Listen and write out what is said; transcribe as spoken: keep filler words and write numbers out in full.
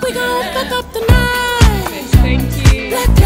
We gon' fuck up the night. Thank you. Black